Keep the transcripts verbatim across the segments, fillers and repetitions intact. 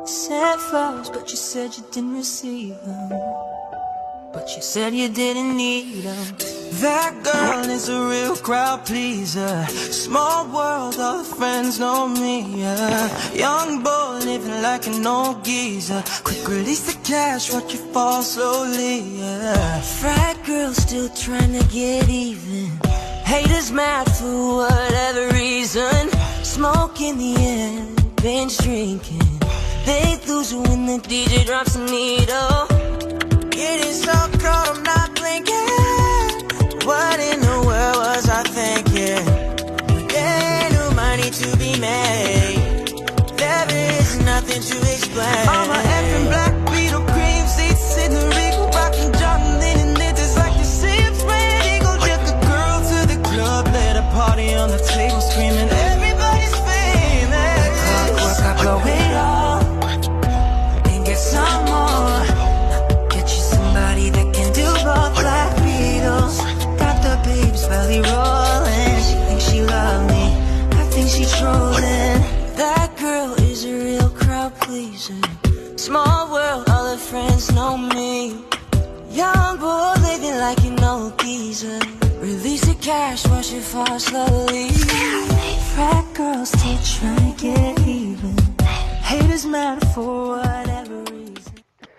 Sent flowers, but you said you didn't receive them. But you said you didn't need them. That girl is a real crowd pleaser. Small world, all her friends know me, yeah. Young boy living like an old geezer. Quick release the cash, watch you fall slowly, yeah. Frat girl still trying to get even. Haters mad for whatever reason. Smoke in the air, binge drinking. They lose when the D J drops a needle. Getting so cold, I'm not blinking. What in the world was I thinking? There ain't no money to be made. There is nothing to explain. All my effing black Beetle cream seats in the Regal, rocking John Lennon knits like the sea spread eagle. Took a girl to the club, let a party on the table, screaming everybody's famous. Clockwork, I blow it all and get some more. Get you somebody that can do both. Black Beatles, got the babes belly rolling. She thinks she love me, I think she trolling. That girl is a real crowd pleaser. Small world, all her friends know me. Young boy living like an old geezer. Release the cash, watch it fall slowly. Frat girls still trying to get even. Haters mad for whatever reason.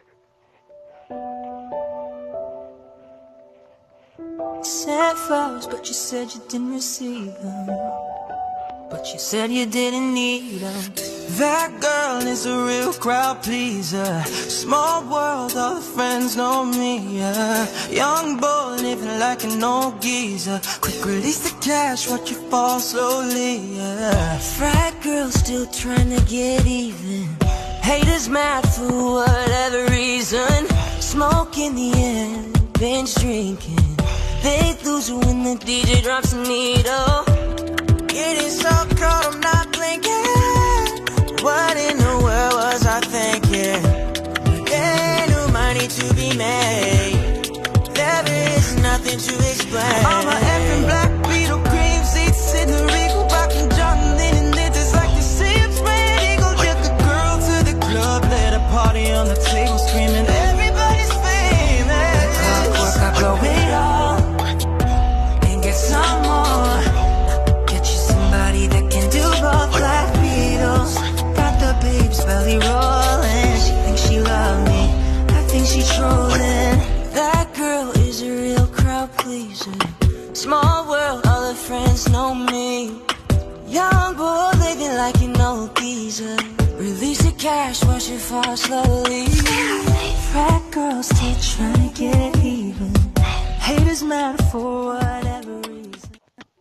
Sent flowers, but you said you didn't receive them. But you said you didn't need them. That girl is a real crowd pleaser. Small world, all her friends know me, yeah. Young boy living like an old geezer. Quick release the cash, watch you fall slowly, yeah. Frat girl still trying to get even. Haters mad for whatever reason. Smoke in the air, binge drinking. They lose when the D J drops a needle. Getting so cold, I'm not blinking. What in the world was I thinking? There ain't no money to be made. There is nothing to explain. All my effing black Beetle cream seats in the Regal, rocking John Lennon knits like the sea spread eagle. Took a girl to the club, let a party on the table, screaming everybody's famous. Clockwork, I blow it all and get some more. Get you somebody that can do both. Black Beatles, got the babes belly rolling. She thinks she love me, I think she trolling. That girl is a real crowd pleaser. Small world, all her friends know me. Young boy living like an old geezer. Release the cash, watch it fall slowly. Frat girls still trying to get even. Haters mad for whatever reason.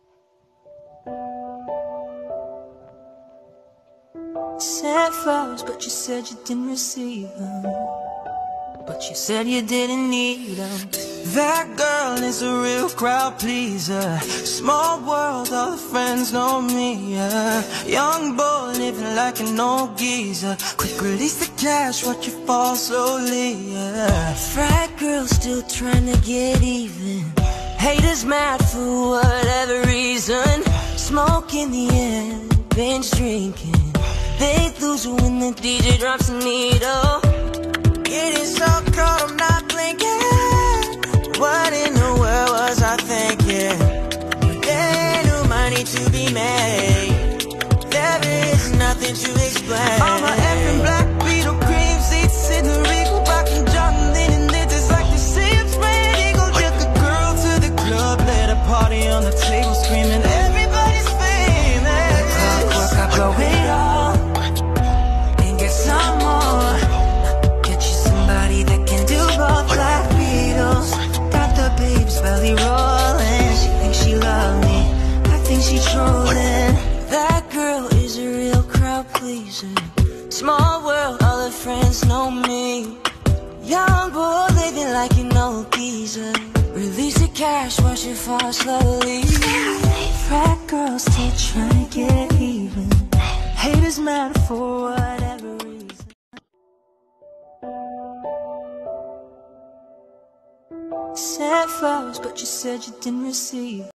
Sent flowers, but you said you didn't receive them. But you said you didn't need them. That girl is a real crowd pleaser. Small world, all her friends know me, yeah. Young boy living like an old geezer. Quick release the cash, watch you fall slowly, yeah. Frat girl still trying to get even. Haters mad for whatever reason. Smoke in the air, binge drinking. They lose when the D J drops a needle. Getting so cold, I'm not blinking. What in the world was I thinking? There ain't no money to be made. There is nothing to explain. All my effing black Beetle cream seats in the Regal, rocking John Lennon knits like the sea spread eagle. Took a girl to the club, let a party on the table, screaming everybody's famous. Clockwork, I blow it all and get some more. Get you somebody that can do both. Black Beatles, got the babes belly rolling. She thinks she love me, I think she trolling. That girl is a real crowd pleaser. Small world, all her friends know me. Young boy living like an old geezer. Release the cash, watch it fall slowly. Frat girls still trying to get even. Haters mad for whatever reason. Sent flowers, but you said you didn't receive.